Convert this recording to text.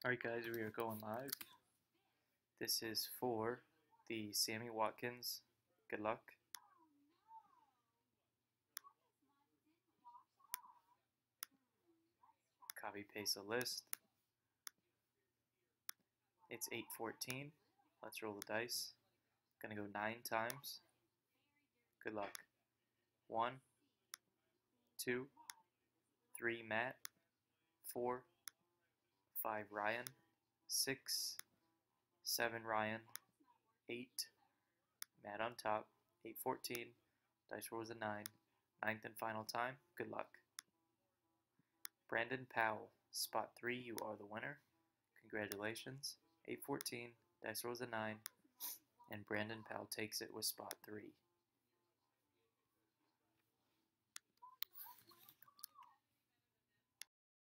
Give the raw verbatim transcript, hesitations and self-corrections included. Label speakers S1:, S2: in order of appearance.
S1: Alright guys, we are going live. This is for the Sammy Watkins. Good luck. Copy paste the list. It's eight fourteen. Let's roll the dice. Gonna go nine times. Good luck. One, two, three Matt, four, five Ryan, six, seven Ryan, eight, Matt on top, eight fourteen, dice roll was a nine, ninth and final time, good luck. Brandon Powell, spot three, you are the winner, congratulations, eight fourteen, dice roll was a nine, and Brandon Powell takes it with spot three.